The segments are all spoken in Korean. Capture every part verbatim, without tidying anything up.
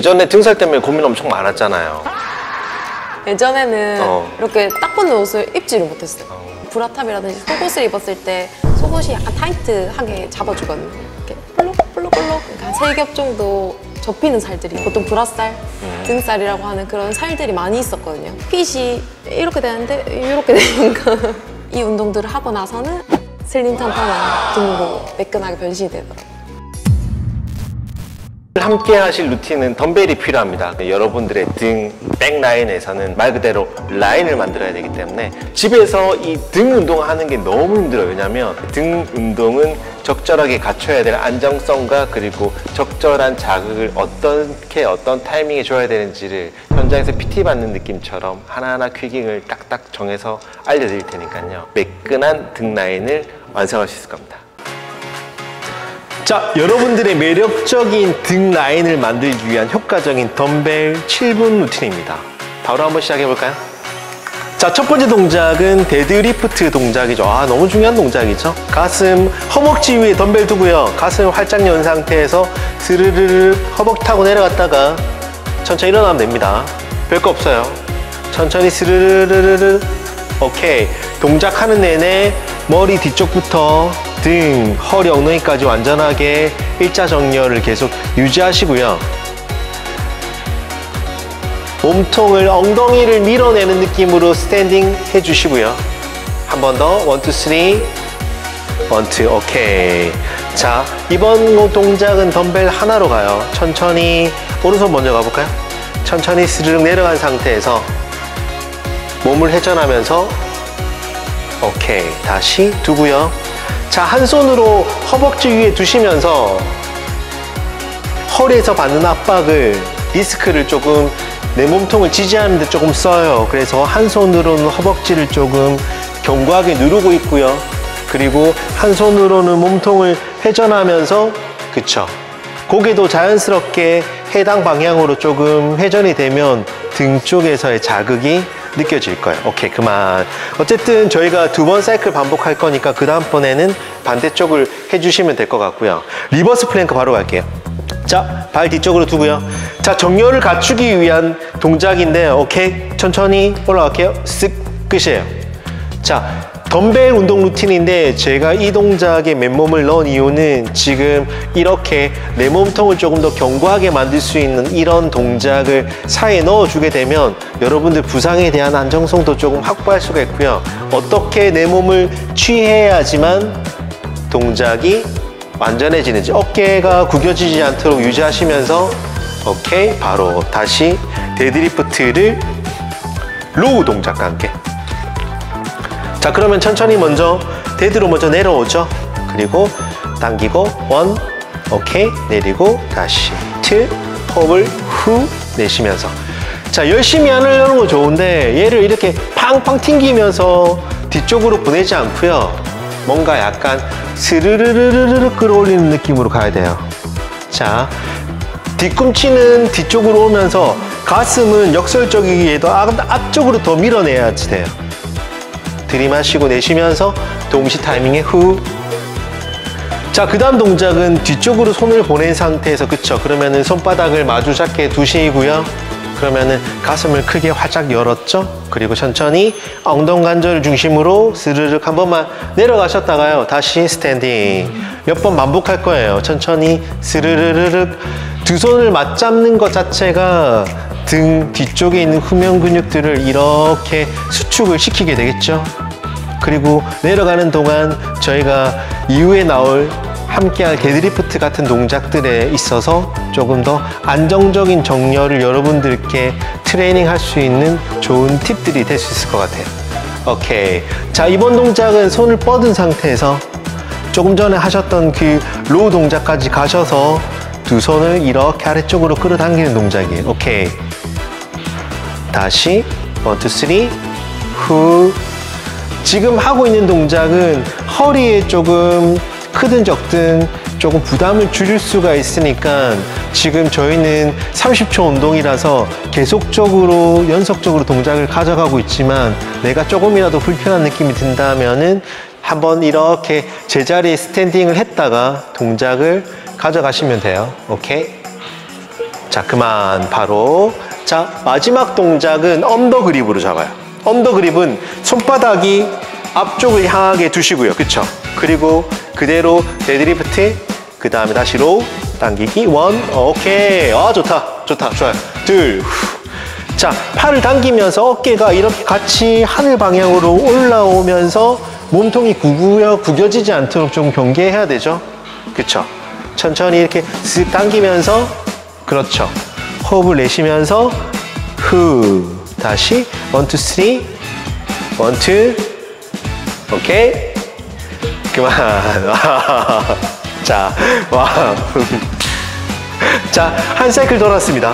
예전에 등살 때문에 고민 엄청 많았잖아요. 예전에는 어. 이렇게 딱 붙는 옷을 입지를 못했어요. 어. 브라탑이라든지 속옷을 입었을 때 속옷이 약간 타이트하게 잡아주거든요. 이렇게 볼록볼록볼록 한 세 겹 정도 접히는 살들이 보통 브라살, 음. 등살이라고 하는 그런 살들이 많이 있었거든요. 핏이 이렇게 되는데 이렇게 되니까 이 운동들을 하고 나서는 슬림 탄탄한 등으로 매끈하게 변신이 되더라고요. 함께 하실 루틴은 덤벨이 필요합니다. 여러분들의 등, 백 라인에서는 말 그대로 라인을 만들어야 되기 때문에 집에서 이 등 운동하는 게 너무 힘들어요. 왜냐면 등 운동은 적절하게 갖춰야 될 안정성과 그리고 적절한 자극을 어떻게 어떤 타이밍에 줘야 되는지를 현장에서 피티 받는 느낌처럼 하나하나 퀴깅을 딱딱 정해서 알려드릴 테니까요. 매끈한 등 라인을 완성할 수 있을 겁니다. 자, 여러분들의 매력적인 등 라인을 만들기 위한 효과적인 덤벨 칠 분 루틴입니다. 바로 한번 시작해 볼까요? 자, 첫 번째 동작은 데드리프트 동작이죠. 아, 너무 중요한 동작이죠. 가슴, 허벅지 위에 덤벨 두고요. 가슴 활짝 연 상태에서 스르르르 허벅지 타고 내려갔다가 천천히 일어나면 됩니다. 별거 없어요. 천천히 스르르르르. 오케이. 동작하는 내내 머리 뒤쪽부터 등, 허리, 엉덩이까지 완전하게 일자 정렬을 계속 유지하시고요. 몸통을, 엉덩이를 밀어내는 느낌으로 스탠딩 해주시고요. 한 번 더, 원, 투, 쓰리, 원, 투, 오케이. 자, 이번 동작은 덤벨 하나로 가요. 천천히, 오른손 먼저 가볼까요? 천천히 스르륵 내려간 상태에서 몸을 회전하면서 오케이. 다시 두고요. 자, 한 손으로 허벅지 위에 두시면서 허리에서 받는 압박을, 리스크를 조금 내 몸통을 지지하는 데 조금 써요. 그래서 한 손으로는 허벅지를 조금 견고하게 누르고 있고요. 그리고 한 손으로는 몸통을 회전하면서, 그쵸, 고개도 자연스럽게 해당 방향으로 조금 회전이 되면 등 쪽에서의 자극이 느껴질 거예요. 오케이, 그만. 어쨌든 저희가 두 번 사이클 반복할 거니까 그 다음번에는 반대쪽을 해주시면 될 것 같고요. 리버스 플랭크 바로 갈게요. 자, 발 뒤쪽으로 두고요. 자, 정렬을 갖추기 위한 동작인데, 오케이, 천천히 올라갈게요. 쓱, 끝이에요. 자, 덤벨 운동 루틴인데 제가 이 동작에 맨몸을 넣은 이유는 지금 이렇게 내 몸통을 조금 더 견고하게 만들 수 있는 이런 동작을 사이에 넣어주게 되면 여러분들 부상에 대한 안정성도 조금 확보할 수가 있고요. 어떻게 내 몸을 취해야지만 동작이 완전해지는지, 어깨가 구겨지지 않도록 유지하시면서 오케이, 바로 다시 데드리프트를 로우 동작과 함께. 자, 그러면 천천히 먼저 데드로 먼저 내려오죠. 그리고 당기고 원, 오케이, 내리고 다시 투, 홉을 후 내쉬면서. 자, 열심히 하려는 거 좋은데 얘를 이렇게 팡팡 튕기면서 뒤쪽으로 보내지 않고요. 뭔가 약간 스르르르르르 끌어올리는 느낌으로 가야 돼요. 자, 뒤꿈치는 뒤쪽으로 오면서 가슴은 역설적이기에도 앞쪽으로 더 밀어내야지 돼요. 들이마시고 내쉬면서 동시 타이밍에 후. 자, 그 다음 동작은 뒤쪽으로 손을 보낸 상태에서, 그쵸? 그러면은 손바닥을 마주 잡게 두시고요. 그러면은 가슴을 크게 활짝 열었죠? 그리고 천천히 엉덩 관절을 중심으로 스르륵 한 번만 내려가셨다가요. 다시 스탠딩. 몇 번 반복할 거예요. 천천히 스르르르륵. 두 손을 맞잡는 것 자체가 등 뒤쪽에 있는 후면 근육들을 이렇게 수축을 시키게 되겠죠. 그리고 내려가는 동안 저희가 이후에 나올 함께할 데드리프트 같은 동작들에 있어서 조금 더 안정적인 정렬을 여러분들께 트레이닝 할 수 있는 좋은 팁들이 될 수 있을 것 같아요. 오케이. 자, 이번 동작은 손을 뻗은 상태에서 조금 전에 하셨던 그 로우 동작까지 가셔서 두 손을 이렇게 아래쪽으로 끌어당기는 동작이에요. 오케이. 다시 원, 투, 쓰리, 후. 지금 하고 있는 동작은 허리에 조금 크든 적든 조금 부담을 줄일 수가 있으니까 지금 저희는 삼십 초 운동이라서 계속적으로 연속적으로 동작을 가져가고 있지만 내가 조금이라도 불편한 느낌이 든다면은 한번 이렇게 제자리에 스탠딩을 했다가 동작을 가져가시면 돼요. 오케이? 자, 그만. 바로. 자, 마지막 동작은 언더 그립으로 잡아요. 언더 그립은 손바닥이 앞쪽을 향하게 두시고요. 그쵸? 그리고 그대로 데드리프트, 그 다음에 다시 로우, 당기기, 원, 오케이. 아, 좋다. 좋다. 좋아요. 둘, 후. 자, 팔을 당기면서 어깨가 이렇게 같이 하늘 방향으로 올라오면서 몸통이 구겨, 구겨지지 않도록 좀 경계해야 되죠. 그쵸? 천천히 이렇게 쓱 당기면서, 그렇죠. 호흡을 내쉬면서, 후. 다시, 원, 투, 쓰리, 원, 투, 오케이. 그만. 자, 와. 자, 한 사이클 돌았습니다.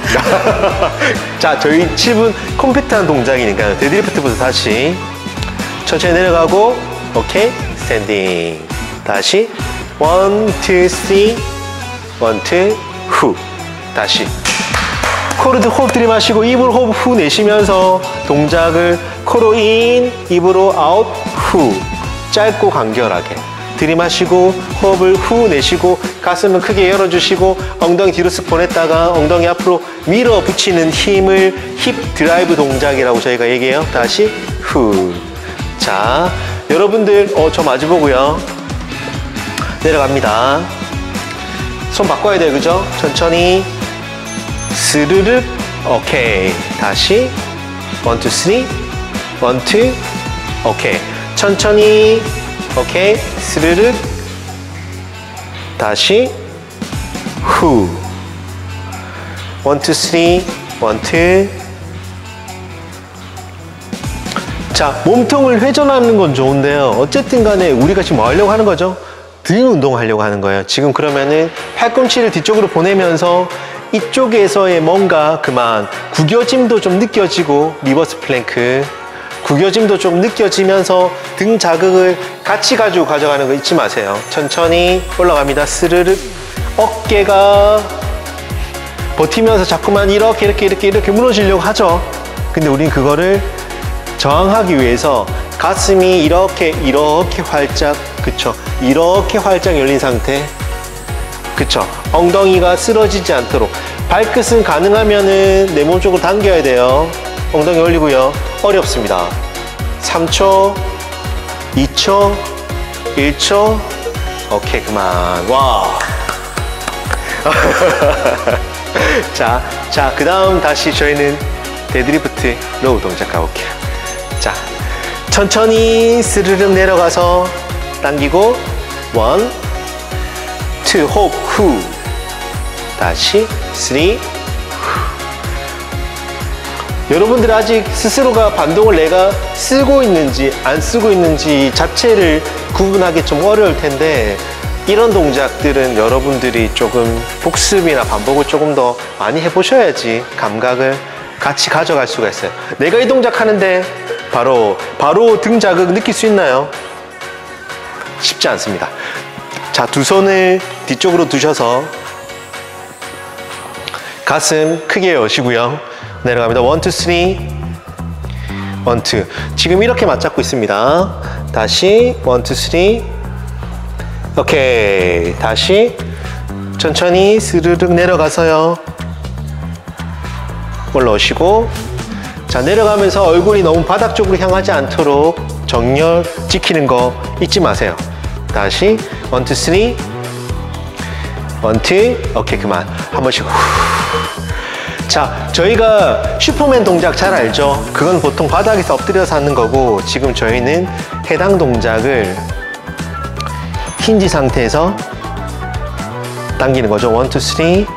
자, 저희 칠 분 컴팩트한 동작이니까요. 데드리프트부터 다시 천천히 내려가고, 오케이, 스탠딩. 다시 원, 투, 쓰리, 원, 투, 후. 다시 코로 호흡 들이마시고 입으로 호흡 후 내쉬면서 동작을 코로 인, 입으로 아웃, 후. 짧고 간결하게 들이마시고 호흡을 후 내쉬고 가슴은 크게 열어주시고 엉덩이 뒤로 쓱 보냈다가 엉덩이 앞으로 밀어붙이는 힘을 힙 드라이브 동작이라고 저희가 얘기해요. 다시 후. 자, 여러분들 어, 저 마주보고요. 내려갑니다. 손 바꿔야 돼요. 그죠? 천천히 스르륵. 오케이. 다시 원, 투, 쓰리, 원, 투, 오케이. 천천히. 오케이. 스르륵. 다시 후. 원, 투, 쓰리, 원, 투. 자, 몸통을 회전하는 건 좋은데요. 어쨌든 간에 우리가 지금 뭐 하려고 하는 거죠? 등 운동 하려고 하는 거예요. 지금 그러면은 팔꿈치를 뒤쪽으로 보내면서 이쪽에서의 뭔가 그만 구겨짐도 좀 느껴지고, 리버스 플랭크 구겨짐도 좀 느껴지면서 등 자극을 같이 가지고 가져가는 거 잊지 마세요. 천천히 올라갑니다. 스르륵. 어깨가 버티면서 자꾸만 이렇게 이렇게 이렇게 이렇게 무너지려고 하죠. 근데 우린 그거를 저항하기 위해서 가슴이 이렇게 이렇게 활짝, 그쵸? 이렇게 활짝 열린 상태, 그쵸? 엉덩이가 쓰러지지 않도록 발끝은 가능하면은 내 몸 쪽으로 당겨야 돼요. 엉덩이 올리고요. 어렵습니다. 삼 초, 이 초, 일 초. 오케이, 그만. 와. 자, 자, 그 다음 다시 저희는 데드리프트 로우 동작 가볼게요. 자, 천천히 스르륵 내려가서 당기고, 원, 투, 호흡, 후. 다시, 쓰리, 여러분들 아직 스스로가 반동을 내가 쓰고 있는지 안 쓰고 있는지 자체를 구분하기 좀 어려울 텐데, 이런 동작들은 여러분들이 조금 복습이나 반복을 조금 더 많이 해보셔야지 감각을 같이 가져갈 수가 있어요. 내가 이 동작 하는데 바로 바로 등 자극 느낄 수 있나요? 쉽지 않습니다. 자, 두 손을 뒤쪽으로 두셔서 가슴 크게 여시고요. 내려갑니다. 원, 투, 쓰리. 원, 투. 지금 이렇게 맞잡고 있습니다. 다시 원, 투, 쓰리. 오케이. 다시 천천히 스르륵 내려가서요. 올라오시고, 자, 내려가면서 얼굴이 너무 바닥 쪽으로 향하지 않도록 정렬 지키는 거 잊지 마세요. 다시 원, 투, 쓰리. 원, 투. 오케이, 그만. 한 번씩 후. 자, 저희가 슈퍼맨 동작 잘 알죠? 그건 보통 바닥에서 엎드려서 하는 거고, 지금 저희는 해당 동작을 힌지 상태에서 당기는 거죠. 원, 투, 쓰리.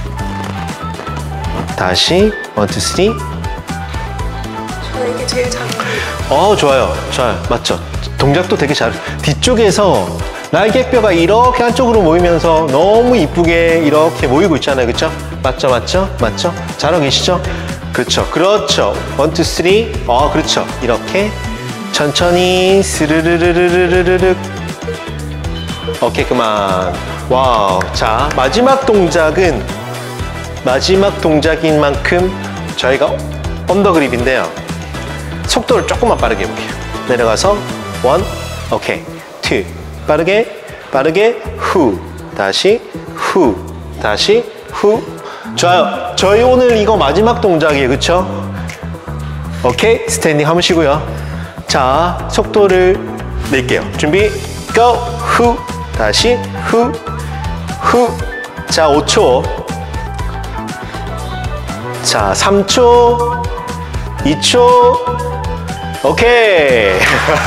다시 원, 투, 쓰리. 저는 이게 제일 잘 어, 좋아요. 좋아요. 맞죠? 동작도 되게 잘. 뒤쪽에서 날개뼈가 이렇게 한쪽으로 모이면서 너무 이쁘게 이렇게 모이고 있잖아요. 그쵸? 맞죠? 맞죠? 맞죠? 잘하고 계시죠? 그렇죠. 그렇죠. 원, 투, 쓰리. 어, 그렇죠. 이렇게 천천히 스르르르르르르르. 오케이, 그만. 와우. 자, 마지막 동작은 마지막 동작인 만큼 저희가 언더그립인데요. 속도를 조금만 빠르게 해볼게요. 내려가서 원, 오케이, 투. 빠르게, 빠르게, 후. 다시, 후. 다시, 후. 좋아요. 저희 오늘 이거 마지막 동작이에요. 그쵸? 오케이. 스탠딩 한번 쉬고요. 자, 속도를 낼게요. 준비, 고! 후. 다시, 후. 후. 자, 오 초. 자, 삼 초. 이 초. 오케이.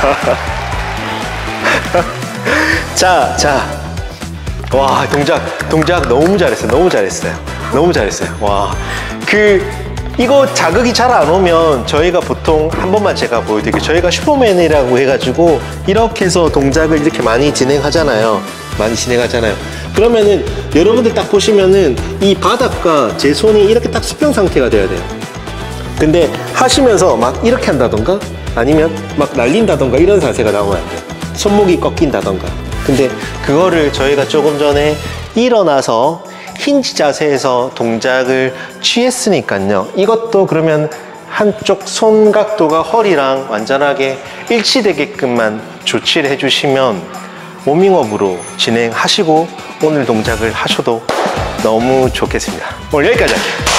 자, 자. 와, 동작, 동작 너무 잘했어요. 너무 잘했어요. 너무 잘했어요. 와. 그, 이거 자극이 잘 안 오면 저희가 보통 한 번만 제가 보여드릴게요. 저희가 슈퍼맨이라고 해가지고 이렇게 해서 동작을 이렇게 많이 진행하잖아요. 많이 진행하잖아요. 그러면은 여러분들 딱 보시면은 이 바닥과 제 손이 이렇게 딱 수평 상태가 돼야 돼요. 근데 하시면서 막 이렇게 한다던가 아니면 막 날린다던가 이런 자세가 나오면 안 돼요. 손목이 꺾인다던가. 근데 그거를 저희가 조금 전에 일어나서 힌지 자세에서 동작을 취했으니까요. 이것도 그러면 한쪽 손 각도가 허리랑 완전하게 일치되게끔만 조치를 해주시면 워밍업으로 진행하시고 오늘 동작을 하셔도 너무 좋겠습니다. 오늘 여기까지 할게요.